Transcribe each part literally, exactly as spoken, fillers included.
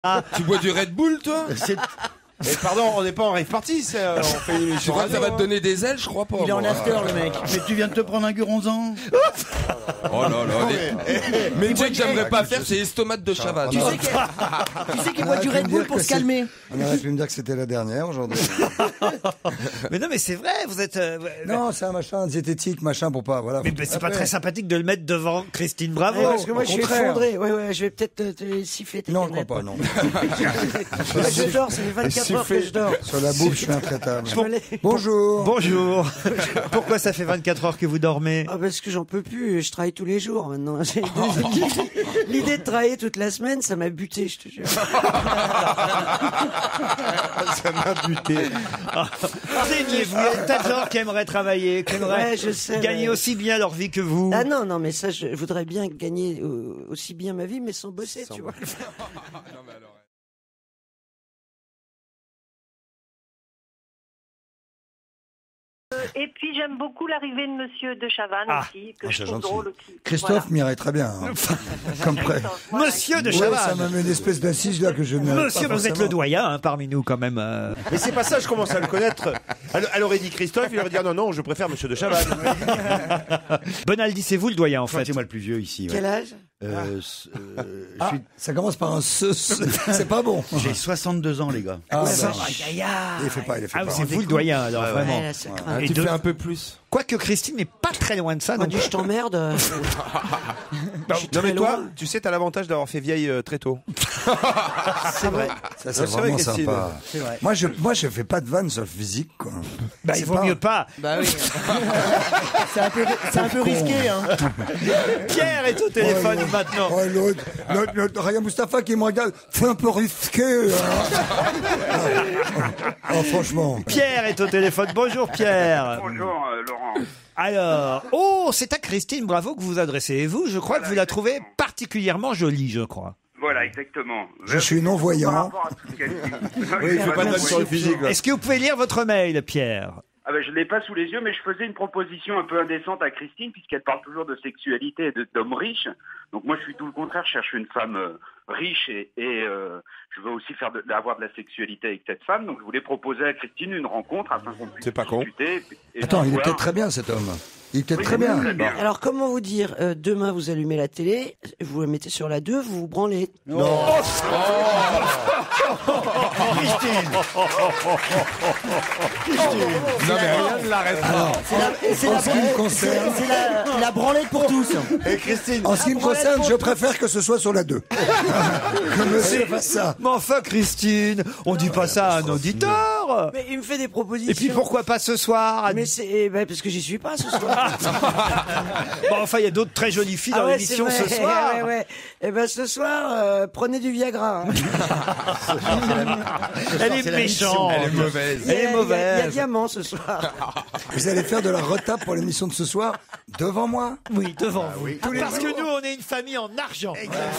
Ah. Tu bois du Red Bull, toi? Mais pardon, on n'est pas en rave party, c'est, euh, on fait une Je émission. crois que ça va te donner des ailes, je crois pas. Il est en moi. after, le mec. Mais tu viens de te prendre un guronzan. Oh là là. les- Mais tu sais que j'aimerais pas faire, c'est estomate de Chavannes. Tu sais qu'il tu sais qu'il boit du Red Bull pour se calmer. On aurait pu me dire que c'était la dernière aujourd'hui. Mais non, mais c'est vrai, vous êtes. euh, Non, c'est un machin diététique, machin pour pas. Voilà. Mais, mais c'est pas très sympattique de le mettre devant Christine Bravo. Ouais, parce que moi, au je suis contraire. effondré. Ouais, ouais, je vais peut-être te, te siffler tes Non, je canettes. crois pas, non. Je dors, ça fait vingt-quatre heures que je dors. Sur la bouffe, je suis intraitable. Je me lève. Bonjour. Bonjour. Pourquoi ça fait vingt-quatre heures que vous dormez? Ah, parce que j'en peux plus, je travaille tous les jours maintenant. J'ai- L'idée de travailler toute la semaine, ça m'a buté, je te jure. Ça m'a buté. Plaignez-vous, il y a tas de gens qui aimeraient travailler, qui aimeraient Ouais, je sais, gagner ouais. aussi bien leur vie que vous. Ah non, non, mais ça, je voudrais bien gagner euh, aussi bien ma vie, mais sans bosser, tu vois. Et puis j'aime beaucoup l'arrivée de Monsieur de Chavannes Ah. aussi, que Ah, je c'est trouve gentil. drôle aussi. Christophe m'irait très bien. hein. Comme près. Christophe, voilà. Monsieur de Ouais, ça Chavannes. m'a mis une espèce d'assise là que je mets. Monsieur, vous êtes le doyen hein, parmi nous quand même. euh. Mais c'est pas ça, je commence à le connaître. Elle, elle aurait dit Christophe, il aurait dit ah non, non, je préfère Monsieur de Chavannes. Bonaldi, c'est vous le doyen en fait. C'est moi le plus vieux ici. ouais. Quel âge Euh, s- euh, je Ah, suis- ça commence par un ce. ce- C'est pas bon. J'ai soixante-deux ans, les gars. Ah, Ouais, bah, bah, aïe, aïe, aïe. il fait pas, il fait Ah, pas. c'est vous le doyen alors Ouais, ouais. vraiment. Ouais, là, ça craint. Ah, Et tu de- fais un peu plus. Quoique Christine n'est pas très loin de ça. Quand Donc... dit je t'emmerde. euh, je suis Non mais très toi, loin. tu sais, t'as l'avantage d'avoir fait vieille euh, très tôt. C'est vrai. Ça, c'est Non, c'est vrai, vraiment Christine. sympa. C'est vrai. Moi, je, moi, je fais pas de vanne sur le physique, quoi. Bah, C'est il vaut pas- mieux pas. Bah oui. C'est un peu, c'est un peu risqué, hein. Pierre est au téléphone Oh, maintenant. Oh, l'autre, l'autre, l'autre, Raya Mustafa qui me regarde, c'est un peu risqué. Hein. Oh, franchement. Pierre est au téléphone. Bonjour Pierre. Bonjour euh, Laurent. Alors, oh, c'est à Christine Bravo que vous vous adressez. Et vous, je crois que vous la trouvez particulièrement jolie, je crois. Voilà, exactement. Je suis non-voyant. Par rapport à ce qu'elle dit. Oui, il fait pas de vanne sur le physique. là. Est-ce que vous pouvez lire votre mail, Pierre? Ah ben, je l'ai pas sous les yeux, mais je faisais une proposition un peu indécente à Christine, puisqu'elle parle toujours de sexualité et de- d'hommes riches. Donc moi, je suis tout le contraire. Je cherche une femme euh, riche et, et euh, je veux aussi faire de, avoir de la sexualité avec cette femme. Donc je voulais proposer à Christine une rencontre afin qu'on puisse C'est pas con. discuter. et- et Attends, il est voir- peut-être très bien, cet homme. Il est peut-être Oui, très bien. très bien. Alors, comment vous dire euh, demain, vous allumez la télé, vous la mettez sur la deux, vous vous branlez. Non, mais rien ne l'arrêtera. C'est la, c'est En la, ce qui me concerne, c'est la, la branlette pour tous. Et Christine, en ce qui me concerne, je préfère que ce soit sur la deux. Que monsieur fasse ça. Mais enfin, Christine, on dit pas ça à un auditeur. Mais il me fait des propositions. Et puis pourquoi pas ce soir? Mais c'est eh ben, parce que j'y suis pas ce soir. Bon, enfin, il y a d'autres très jolies filles dans Ah ouais, l'émission c'est vrai. ce soir. Ouais, ouais. Eh ben ce soir, euh, prenez du Viagra. hein. Elle est méchante. Elle est mauvaise. Elle est Il y a- Il y a mauvaise. diamant ce soir. Vous allez faire de la retape pour l'émission de ce soir devant moi. Oui, devant vous. Parce que nous, on est une famille en argent.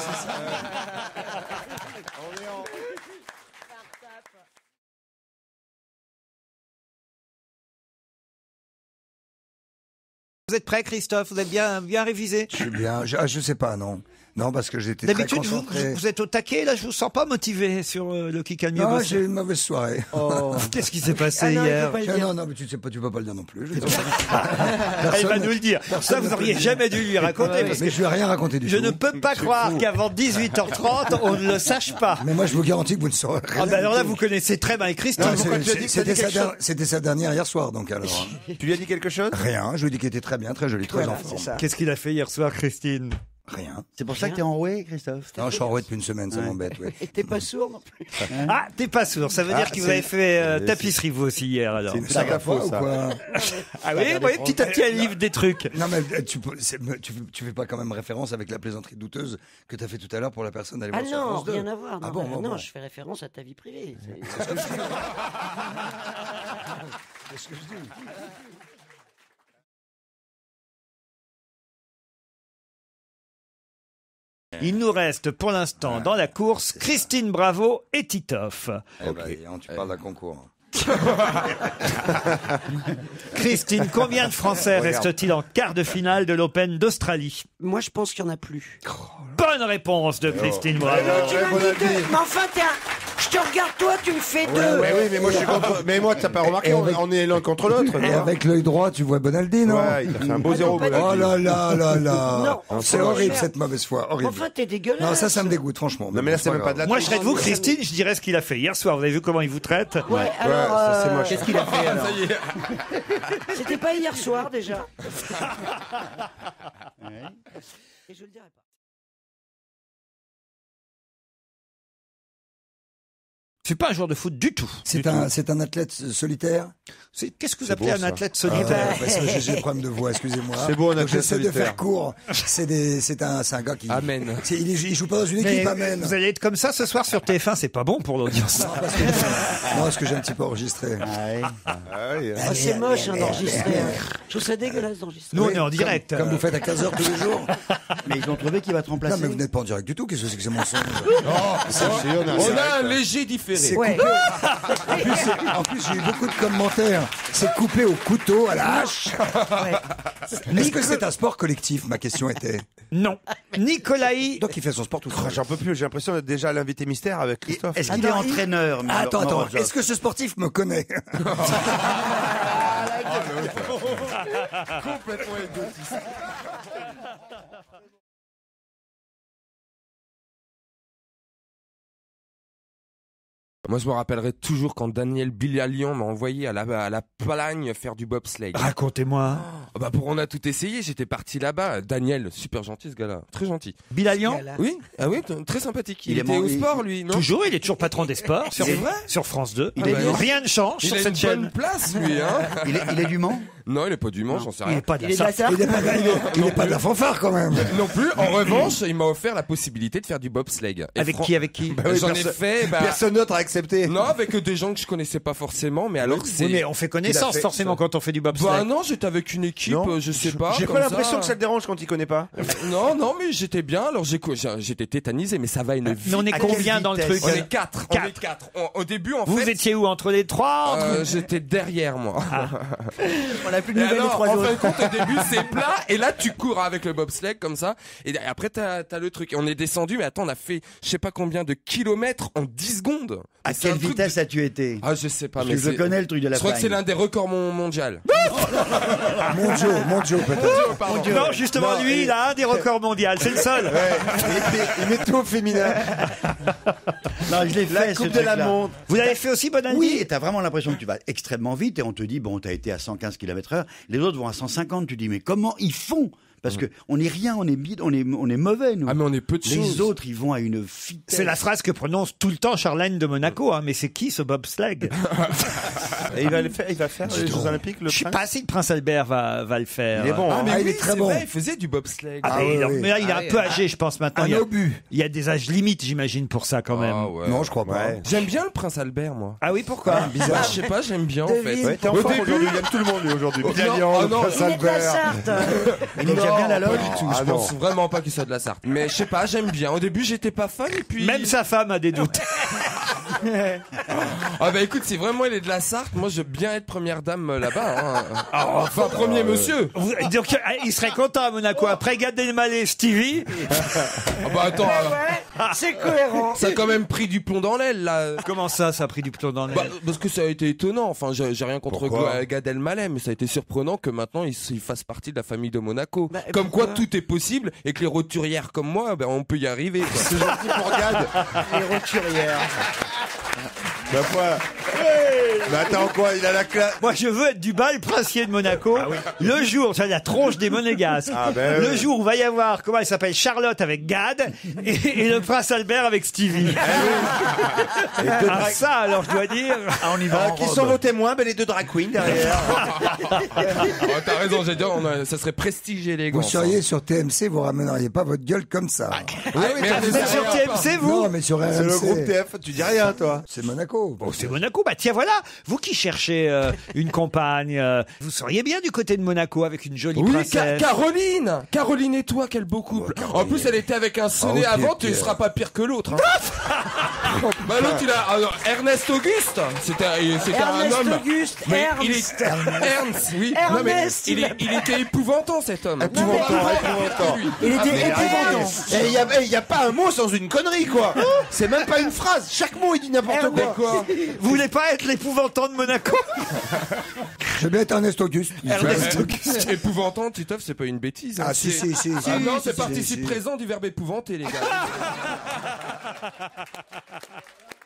Vous êtes prêt, Christophe? Vous êtes bien, bien révisé? Je suis bien. Je, ah, je sais pas, non. Non, parce que j'étais très D'habitude, vous, concentré. vous êtes au taquet. Là, je vous sens pas motivé sur euh, le kick and mieux Non, bosser. j'ai eu une mauvaise soirée. Oh, qu'est-ce qui s'est passé Ah non, il hier? faut pas le Ah, dire. non, non, mais tu sais pas, tu peux pas le dire non plus. Je, Elle Personne- va nous le dire. Ça, personne vous ne auriez peut le jamais dû lui raconter. Parce Mais que je lui ai rien raconté du je tout. ne peux pas croire qu'avant dix-huit heures trente, on ne le sache pas. Mais moi, je vous garantis que vous ne saurez rien. Ah ben alors là, du vous tout. connaissez très bien Christine. Non, pourquoi c'est- tu as dit que c'est- t'as dit C'était sa, quelque chose der- c'était sa dernière hier soir, donc alors. hein. tu lui as dit quelque chose? Rien. Je lui ai dit qu'il était très bien, très joli, très en Voilà, forme. c'est ça. Qu'est-ce qu'il a fait hier soir, Christine? Rien. C'est pour ça que t'es enroué, Christophe. Non, je suis enroué depuis une semaine, ça m'embête. Oui. Et t'es pas sourd non plus. Ah, t'es pas sourd. Ça veut Ah, dire que vous c'est- avez fait euh, c'est- tapisserie vous aussi hier alors. C'est une Ça saga va faux, pas ou ça. quoi? Ah oui, vous voyez, petit à petit, elle livre des trucs. Non, mais euh, tu, peux- c'est- tu, tu fais pas quand même référence avec la plaisanterie douteuse que tu as fait tout à l'heure pour la personne d'aller Ah voir sur non, France deux. rien à voir. Non, Ah bon, non, bon, non, bon. je fais référence à ta vie privée. C'est- C'est ce que je dis. C'est ce que je dis. Il nous reste pour l'instant dans la course Christine Bravo et Titoff. Eh ben, tu parles d'un concours. Christine, combien de Français Regarde. restent-ils en quart de finale de l'Open d'Australie? Moi, je pense qu'il n'y en a plus. Bonne réponse de Christine Bravo. Tu m'as dit deux. Mais enfin, t'es un- je te regarde toi, tu me fais deux. Ouais, oui, mais moi, je suis contre. Mais moi, t'as pas remarqué, Et on, avec- on est l'un contre l'autre. Et avec l'œil droit, tu vois Bonaldi, non? Ouais, il a fait un beau zéro. pas du Bonaldi. Oh là là là là. Non, C'est non, horrible cher. cette mauvaise foi, horrible. Enfin, t'es dégueulasse. Non, ça, ça me dégoûte, franchement. Non, mais là, c'est même pas de la Moi, je serais de vous, Christine, je dirais ce qu'il a fait hier soir. Vous avez vu comment il vous traite? Ouais, alors. ça, c'est euh, moche. Qu'est-ce qu'il a fait alors? C'était pas hier soir déjà. Et je le dirai pas. C'est pas un joueur de foot du tout. C'est Du un, tout. c'est un athlète solitaire. C'est- Qu'est-ce que vous C'est appelez beau, un ça. athlète Ah, solitaire? ouais, parce que j'ai j'ai des problèmes de voix, excusez-moi. C'est beau, un Donc, athlète j'essaie de solitaire. faire court. C'est des, c'est un, c'est un gars qui. Amen. C'est- Il, est- il joue pas dans une Mais équipe, amen. vous allez être comme ça ce soir sur T F un, c'est pas bon pour l'audience. Non, parce que, non, parce que j'ai un petit peu enregistré. Ah oui, hein. Ah, c'est moche hein, d'enregistrer. hein. Je trouve ça dégueulasse d'enregistrer. Nous, on Oui, est en direct. Comme, comme vous faites à quinze heures tous les jours. Mais ils ont trouvé qu'il va te remplacer. Non, mais vous n'êtes pas en direct du tout. Qu'est-ce que c'est que ces mensonges? C'est- c'est- on a- On a un léger différé. C'est Ouais. coupé. En plus, c'est- en plus, j'ai eu beaucoup de commentaires. C'est coupé au couteau, à la hache. Est-ce que c'est un sport collectif? Ma question était. Non. Nicolai. Donc il fait son sport tout Ah, seul. J'en peux plus, j'ai l'impression d'être déjà l'invité mystère avec Christophe. Est-ce qu'il est Attends, il- entraîneur mais Ah, attends, alors- non, attends. je- Est-ce que ce sportif me connaît? Moi, je me rappellerai toujours quand Daniel Bilalian m'a envoyé à la, à la Palagne faire du bobsleigh. Racontez-moi. Ah bah pour on a tout essayé, j'étais parti là-bas. Daniel, super gentil ce gars-là, très gentil. Bilalian. Oui, ah oui, t- très sympathique. Il, Il est était man- au il- sport lui, non? Toujours, il est toujours patron des sports sur, C'est vrai sur France deux. Il est Ah, bien. rien ne change Il sur a cette une chaîne. bonne place lui, hein. Il est, il est du Mans? Non, il est pas du Mans, j'en sais Il rien. n'est pas de Il la est de la Sarthe. Sarthe. Il n'est pas, il est- il est pas de la fanfare quand même. Non plus. En revanche, il m'a offert la possibilité de faire du bobsleigh. Et Avec fran- qui, avec qui? Bah oui, J'en ai personne- fait. Bah, Personne d'autre a accepté. non, avec des gens que je connaissais pas forcément, mais alors c'est. Oui, mais on fait connaissance fait, forcément ça. quand on fait du bobsleigh. Bah non, j'étais avec une équipe, Non. euh, je sais pas. J'ai comme pas l'impression ça. que ça te dérange quand il connaît pas. Non, non, mais j'étais bien. Alors j'ai co- j'ai- j'étais tétanisé, mais ça va une vie. Mais on est À combien quelle dans le vitesse truc? On est quatre. On est quatre. On- Au début, en Vous fait. étiez où, entre les trois? entre- euh, J'étais derrière moi. On n'a plus de Et nouvelles des alors, trois en fin autres. de compte, au début, c'est plat, et là, tu cours avec le bobsleigh comme ça, et après, t'as as le truc. Et on est descendu, mais attends, on a fait, je sais pas combien de kilomètres en dix secondes. À C'est un quelle truc vitesse de- as-tu été? Ah, je sais pas, Parce mais que je c'est- connais le truc de la Je crois que c'est fringue. l'un des records mon- mondial. Mon Joe, mon Joe peut-être. Non, justement, Non, lui, et- il a un des records mondiaux. C'est le seul. Ouais. Et, et, et météo féminin. Non, je l'ai fait, La ce coupe de la truc-là. montre. Vous l'avez fait aussi, Bonaldi? Oui, et t'as vraiment l'impression que tu vas extrêmement vite et on te dit, bon, t'as été à cent quinze kilomètres heure, les autres vont à cent cinquante, tu dis, mais comment ils font? Parce que on est rien, on est bide, on est, on est mauvais, nous. Ah, mais on est peu de Les choses. autres, ils vont à une vitesse. C'est la phrase que prononce tout le temps Charlène de Monaco, hein. Mais c'est qui ce bobsleigh? Et il va le faire, il va faire les Jeux Olympiques, le Je sais prince. pas si le prince Albert va, va le faire. Il est bon, Ah, hein. mais Ah, oui, il est très c'est bon. vrai, il faisait du bobsleigh. Ah, Ah, mais, oui, non, oui. mais là, il est un peu âgé, je pense, maintenant. Un Il y a, obus. il y a des âges limites, j'imagine, pour ça, quand même. Ah, ouais. Non, je crois pas. Ouais. J'aime bien le prince Albert, moi. Ah oui, pourquoi? Bah, je sais pas, j'aime bien, en fait. Ouais, t'es en Au forme début- aujourd'hui, il aime tout le monde lui aujourd'hui. Oh, Bilalian, non, le oh, non, prince Il est de la Albert. Sarthe. Il est déjà bien la Non, loge. pas du tout. Ah, je non. pense vraiment pas qu'il soit de la Sarthe. Mais je sais pas, j'aime bien. Au début, j'étais pas fan, et puis. Même sa femme a des doutes. Ah bah écoute, si vraiment il est de la Sarthe, moi je veux bien être première dame euh, là-bas. Hein. Enfin, premier monsieur. Vous- Donc, euh, il serait content à Monaco. Après Gad Elmaleh, Stevie. Ah bah attends, euh, Ouais, c'est cohérent. ça a quand même pris du plomb dans l'aile là. Comment ça, ça a pris du plomb dans l'aile? Bah, parce que ça a été étonnant. Enfin, j'ai j'ai rien contre Pourquoi Gad Gad Elmaleh, mais ça a été surprenant que maintenant il, s- il fasse partie de la famille de Monaco. Bah, et comme quoi pourquoi tout est possible et que les roturières comme moi, ben on peut y arriver. quoi. C'est gentil pour Gad. Les roturières. Bah quoi? Mais attends quoi, il a la classe. Moi, je veux être du bal princier de Monaco. Le jour, ça la tronche des monégasques. Ah ben le oui. jour où va y avoir, comment elle s'appelle, Charlotte avec Gad et, et le prince Albert avec Stevie. Ah, ça, alors, je dois dire. Ah, on y va Ah, en qui robe. sont vos témoins? Ben les deux drag queens derrière. Ah, t'as raison, j'ai dit, on a- ça serait prestige et Vous élégance. seriez sur T M C, vous ramèneriez pas votre guelle comme ça. Ah, oui, mais Vous êtes sur T M C, vous? Non, mais sur C'est le groupe R M T C. F, tu dis rien toi. C'est Monaco. Oh, c'est Monaco. Bah tiens, voilà. Vous qui cherchez euh, une compagne, euh, vous seriez bien du côté de Monaco avec une jolie Oui, Ca- princesse. Caroline Caroline et toi, quel beau couple. En plus, elle était avec un sonnet Ah, ok, avant, ok. tu ne seras pas pire que l'autre. hein. Bah l'autre il a alors, Ernest Auguste, c'était c'était un Ernest homme. Auguste, Mais Ernst. il est Ernst, oui. Non, mais Ernest, il, il est, il était épouvantant cet homme. Épouvantant, épouvantant. Il Ah, était mais épouvantant. Et il y a, eh, il y a pas un mot sans une connerie, quoi. C'est même pas une phrase. Chaque mot, il dit n'importe Ernest. quoi. Vous voulez pas être l'épouvantant de Monaco? Je vais bien être Ernest Auguste. Ernest Auguste. Épouvantant, Titoff, c'est pas une bêtise. hein. Ah si, C'est- si, si. Ah si, non, si, c'est si, participe si. présent du verbe épouvanter, les gars.